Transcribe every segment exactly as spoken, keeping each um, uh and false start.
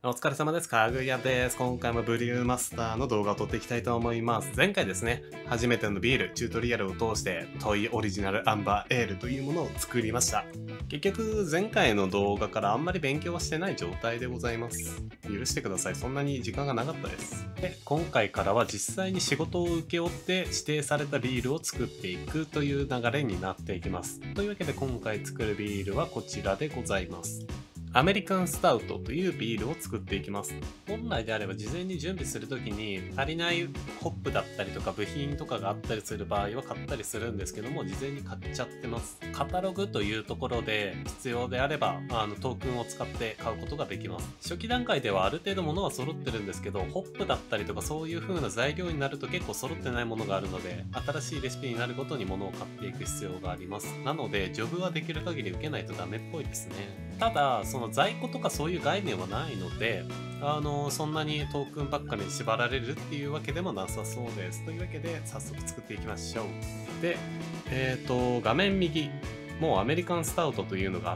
お疲れ様です。かぐやです。今回もブリューマスターの動画を撮っていきたいと思います。前回ですね、初めてのビール、チュートリアルを通して、トイオリジナルアンバーエールというものを作りました。結局、前回の動画からあんまり勉強はしてない状態でございます。許してください。そんなに時間がなかったです。で、今回からは実際に仕事を請け負って指定されたビールを作っていくという流れになっていきます。というわけで今回作るビールはこちらでございます。アメリカンスタウトというビールを作っていきます。本来であれば事前に準備するときに足りないホップだったりとか部品とかがあったりする場合は買ったりするんですけども、事前に買っちゃってます。カタログというところで必要であればあのトークンを使って買うことができます。初期段階ではある程度物は揃ってるんですけど、ホップだったりとかそういう風な材料になると結構揃ってないものがあるので、新しいレシピになるごとに物を買っていく必要があります。なのでジョブはできる限り受けないとダメっぽいですね。ただその在庫とかそういう概念はないので、あのそんなにトークンばっかりに縛られるっていうわけでもなさそうです。というわけで早速作っていきましょう。で、えっ、ー、と画面右もうアメリカンスタウトというのがあって、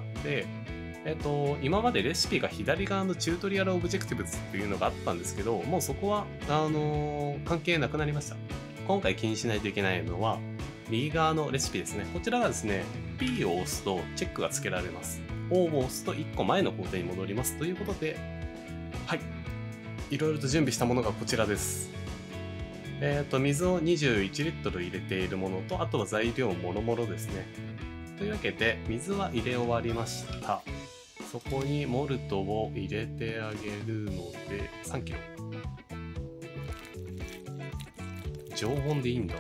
えっ、ー、と今までレシピが左側のチュートリアルオブジェクティブズっていうのがあったんですけど、もうそこはあの関係なくなりました。今回気にしないといけないのは右側のレシピですね。こちらがですね P を押すとチェックがつけられます。O を押すといっこまえの工程に戻りますということで、はい、いろいろと準備したものがこちらです。えっと水をにじゅういちリットル入れているものと、あとは材料もろもろですね。というわけで水は入れ終わりました。そこにモルトを入れてあげるのでさんキロ。常温でいいんだ。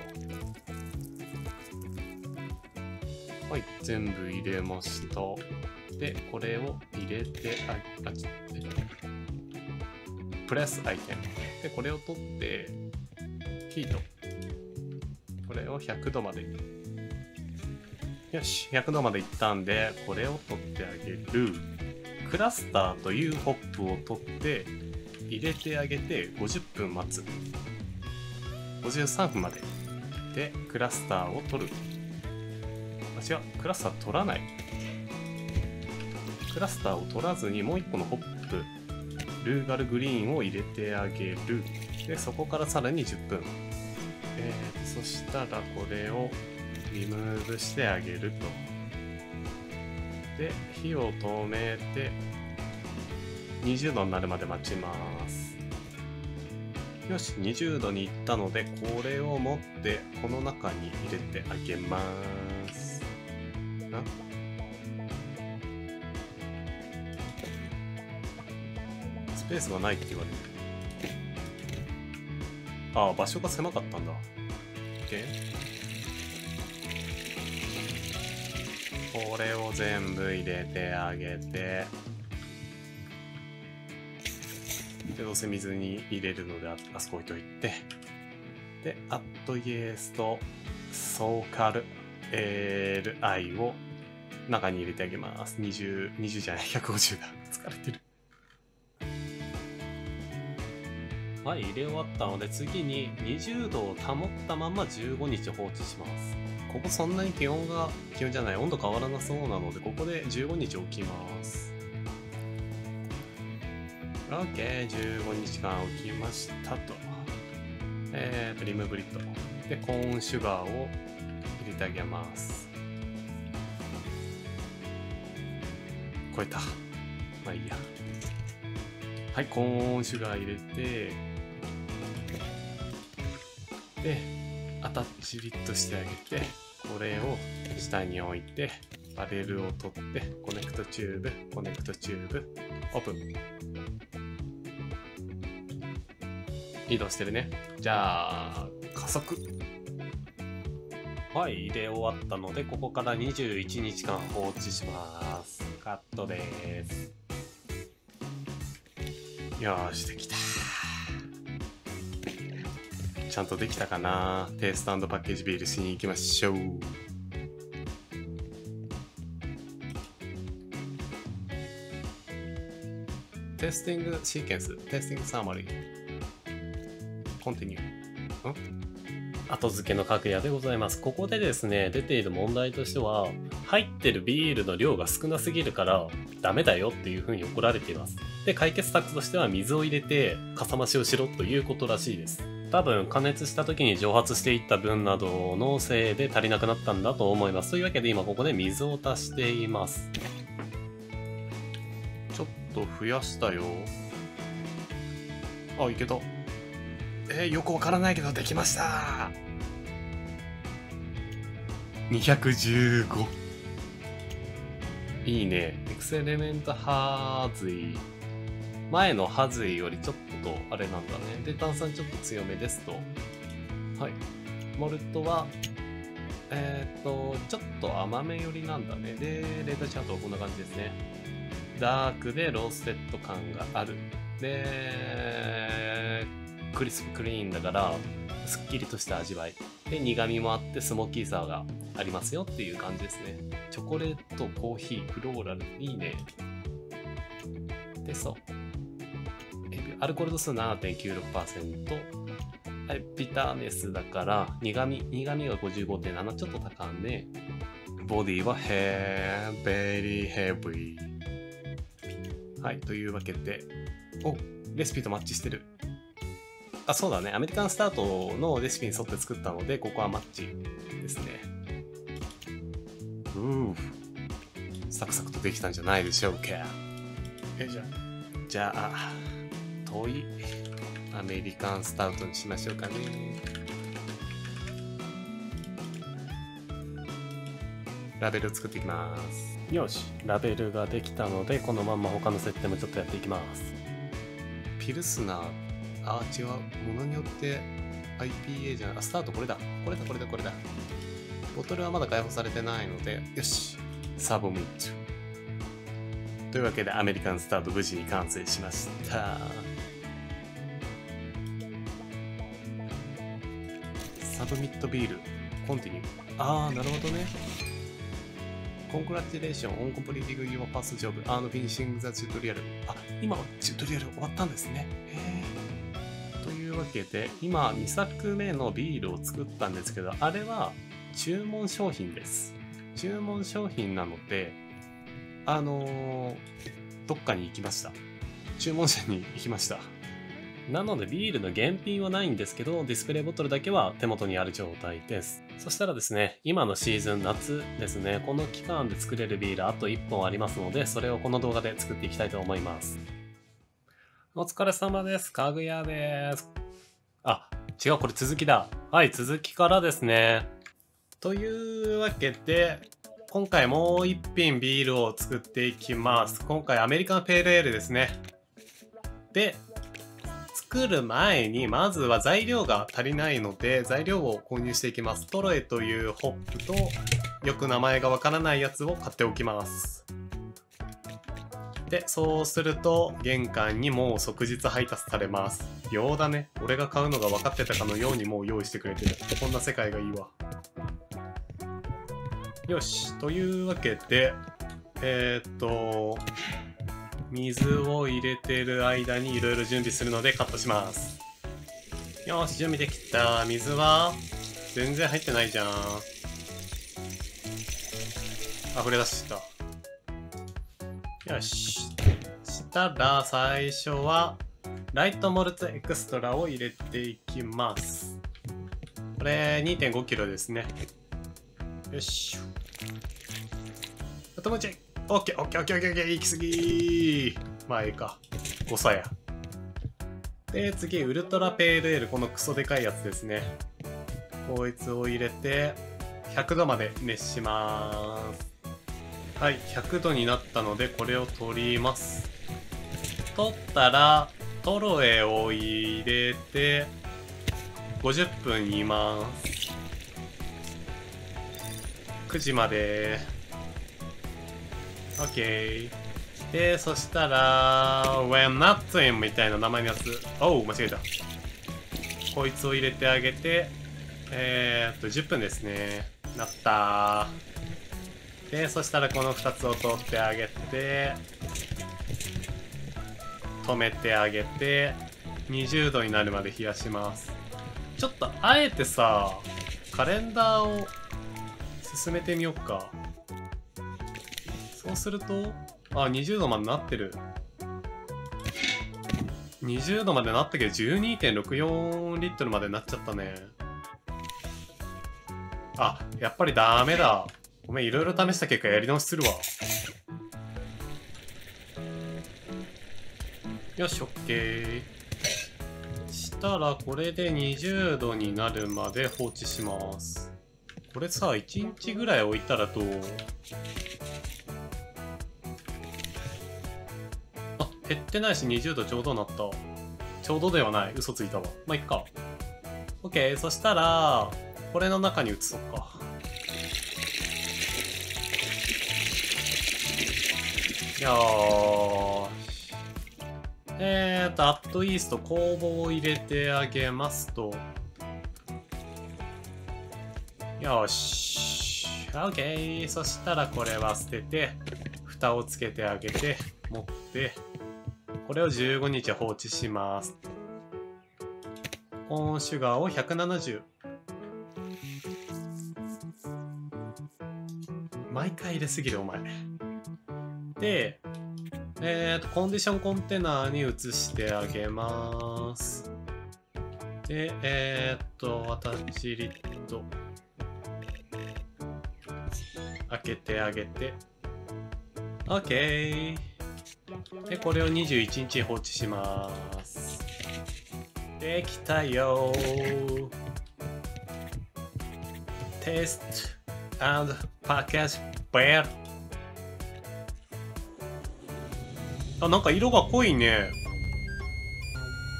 はい、全部入れました。で、これを入れて、あ、あ、ちょっと、プレスアイテム。で、これを取って、ヒート。これをひゃくどまで。よし、ひゃくどまでいったんで、これを取ってあげる。クラスターというホップを取って、入れてあげてごじゅっぷん待つ。ごじゅうさんぷんまで。で、クラスターを取る。あ、違う、クラスター取らない。クラスターを取らずにもういっこのホップ、ルーガルグリーンを入れてあげる。で、そこからさらにじゅっぷん。えー、そしたらこれをリムーブしてあげると。で、火を止めてにじゅうどになるまで待ちます。よし、にじゅうどにいったので、これを持ってこの中に入れてあげます。あ、スペースがないって言われる。ああ、場所が狭かったんだ。OK。これを全部入れてあげて。で、どうせ水に入れるので、あそこ置いといて。で、アットイエスとソーカル エーエルアイ を中に入れてあげます。にじゅう、にじゅうじゃない、ひゃくごじゅうだ。疲れてる。はい、入れ終わったので次ににじゅうどを保ったままじゅうごにち放置します。ここそんなに気温が、気温じゃない、温度変わらなそうなので、ここでじゅうごにち置きます。OK、じゅうごにちかん置きましたと。えーと、リムーブリット。で、コーンシュガーを入れてあげます。超えた。まあいいや。はい、コーンシュガー入れて、で、アタッチビットしてあげて、これを下に置いて、バレルを取って、コネクトチューブ、コネクトチューブ、オープン。移動してるね。じゃあ、加速。はい、入れ終わったので、ここからにじゅういちにちかん放置します。カットです。よーし、できた。ちゃんとできたかな。テイスト&パッケージビールしに行きましょう。テスティングシーケンス、テスティングサーマリー。コンティニュー。ん後付けのかぐやでございます。ここでですね、出ている問題としては、入ってるビールの量が少なすぎるからダメだよっていう風に怒られています。で、解決策としては水を入れてかさ増しをしろということらしいです。多分加熱した時に蒸発していった分などのせいで足りなくなったんだと思います。というわけで今ここで水を足しています。ちょっと増やしたよ。あ、いけた。えー、よくわからないけどできました。にひゃくじゅうご。いいね。エクセレメントハズイ。前のハズイよりちょっとあれなんだね。で、炭酸ちょっと強めですと。はい。モルトは、えー、っと、ちょっと甘め寄りなんだね。で、レーダーチャートはこんな感じですね。ダークでローステッド感がある。で、クリスプクリーンだからすっきりとした味わいで、苦味もあってスモーキーさがありますよっていう感じですね。チョコレート、コーヒー、フローラル、いいね。で、そうアルコール度数 ななてんきゅうろくパーセント、ビターネスだから苦味苦味が ごじゅうごてんなな、ちょっと高め。ボディはヘーベリーヘビー。はい、というわけで、お、レシピとマッチしてる。あ、そうだね。アメリカンスタートのレシピに沿って作ったので、ここはマッチですね。うーサクサクとできたんじゃないでしょうか。え、じゃあ、じゃあ、遠いアメリカンスタートにしましょうかね。ラベルを作っていきます。よし、ラベルができたので、このまんま他の設定もちょっとやっていきます。ピルスナー、あ、違う。ものによって アイピーエー じゃない。あ、スタートこれだ。これだ、これだ、これだ。ボトルはまだ開放されてないので、よし。サボミット。というわけで、アメリカンスタート無事に完成しました。サブミットビール、コンティニュー。あー、なるほどね。Congratulations on completing your first job and finishing the tutorial。あ、今、チュートリアル終わったんですね。へー。というわけで、今、にさくめのビールを作ったんですけど、あれは注文商品です。注文商品なので、あのー、どっかに行きました。注文者に行きました。なのでビールの原品はないんですけど、ディスプレイボトルだけは手元にある状態です。そしたらですね、今のシーズン夏ですね、この期間で作れるビールあといっぽんありますので、それをこの動画で作っていきたいと思います。お疲れ様です。かぐやです。あ、違う、これ続きだ。はい、続きからですね。というわけで、今回もう一品ビールを作っていきます。今回アメリカンペールエールですね。で、作る前にまずは材料が足りないので材料を購入していきます。トロエというホップとよく名前がわからないやつを買っておきます。で、そうすると玄関にもう即日配達されます。ようだね。俺が買うのが分かってたかのようにもう用意してくれてる。こんな世界がいいわ。よし。というわけで、えー、っと、水を入れてる間にいろいろ準備するのでカットします。よし、準備できた。水は全然入ってないじゃん。溢れ出した。よし。したら最初はライトモルツエクストラを入れていきます。これ にてんごキロですね。よし。あともうちょい。オッケーオッケーオッケーオッケーオッケー、行き過ぎー。まあええか。誤差や。で、次、ウルトラペールエール。このクソでかいやつですね。こいつを入れて、ひゃくどまで熱します。はい、ひゃくどになったので、これを取ります。取ったら、トロエを入れて、ごじゅっぷん煮ます。くじまで。OK。で、そしたら、When Nothing みたいな名前のやつ。おう、間違えた。こいつを入れてあげて、えーっと、じゅっぷんですね。なったー。で、そしたらこのふたつを取ってあげて、止めてあげて、にじゅうどになるまで冷やします。 ちょっとあえてさ、カレンダーを進めてみよっか。そうすると、あ、にじゅうどまでなってる。にじゅうどまでなったけど じゅうにてんろくよん リットルまでなっちゃったね。あ、やっぱりダメだ。ごめん、いろいろ試した結果やり直しするわ。よし、オッケー。したらこれでにじゅうどになるまで放置します。これさ、いちにちぐらい置いたらどう？あ、減ってないしにじゅうどちょうどなった。ちょうどではない。嘘ついたわ。まあ、いっか。オッケー。そしたら、これの中に移そうか。よーし。えーと、アットイースト工房を入れてあげますと。よし。オッケー。そしたらこれは捨てて、蓋をつけてあげて、持って、これをじゅうごにち放置します。コーンシュガーをひゃくななじゅう。毎回入れすぎるお前。で、えーと、コンディションコンテナに移してあげます。で、えーと、アタッチリット。開けてあげて。OK。で、これをにじゅういちにち放置します。できたよー。テスト&パッケージベル。あ、なんか色が濃いね。え ?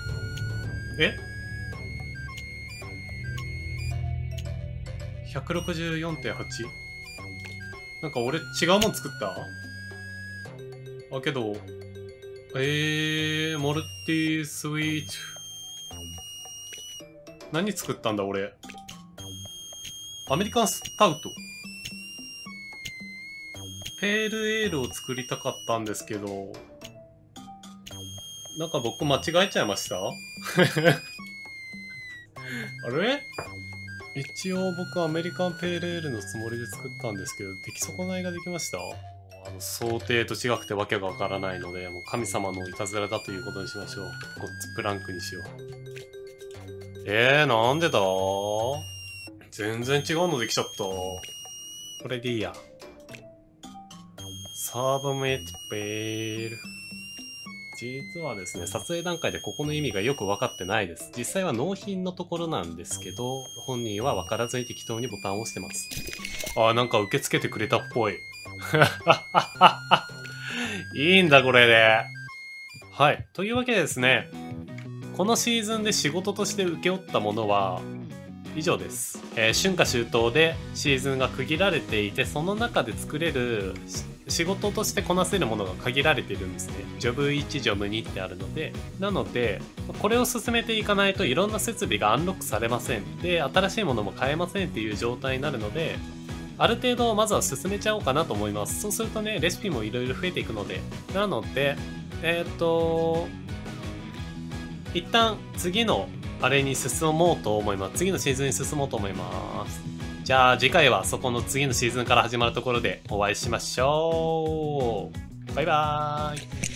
ひゃくろくじゅうよんてんはち？ なんか俺違うもん作った？あ、けど、えー、モルティスイート。何作ったんだ俺。アメリカンスタウト。ペールエールを作りたかったんですけど、なんか僕間違えちゃいましたあれ一応僕アメリカンペールエールのつもりで作ったんですけど、出来損ないができました。あの想定と違くてわけがわからないので、もう神様のいたずらだということにしましょう。ゴッツプランクにしよう。えー、なんでだ全然違うのできちゃった。これでいいや。サーブメイトペール。実はですね、撮影段階でここの意味がよく分かってないです。実際は納品のところなんですけど、本人は分からずに適当にボタンを押してます。あー、なんか受け付けてくれたっぽい。いいんだ、これで。はい。というわけでですね、このシーズンで仕事として請け負ったものは以上です。えー、春夏秋冬でシーズンが区切られていて、その中で作れる仕事としてこなせるものが限られているんですね。ジョブいち、ジョブにってあるので、なのでこれを進めていかないといろんな設備がアンロックされません。で、新しいものも買えませんっていう状態になるので、ある程度まずは進めちゃおうかなと思います。そうするとね、レシピもいろいろ増えていくので、なのでえー、っと一旦次のあれに進もうと思います。次のシーズンに進もうと思います。じゃあ次回はそこの次のシーズンから始まるところでお会いしましょう。バイバーイ。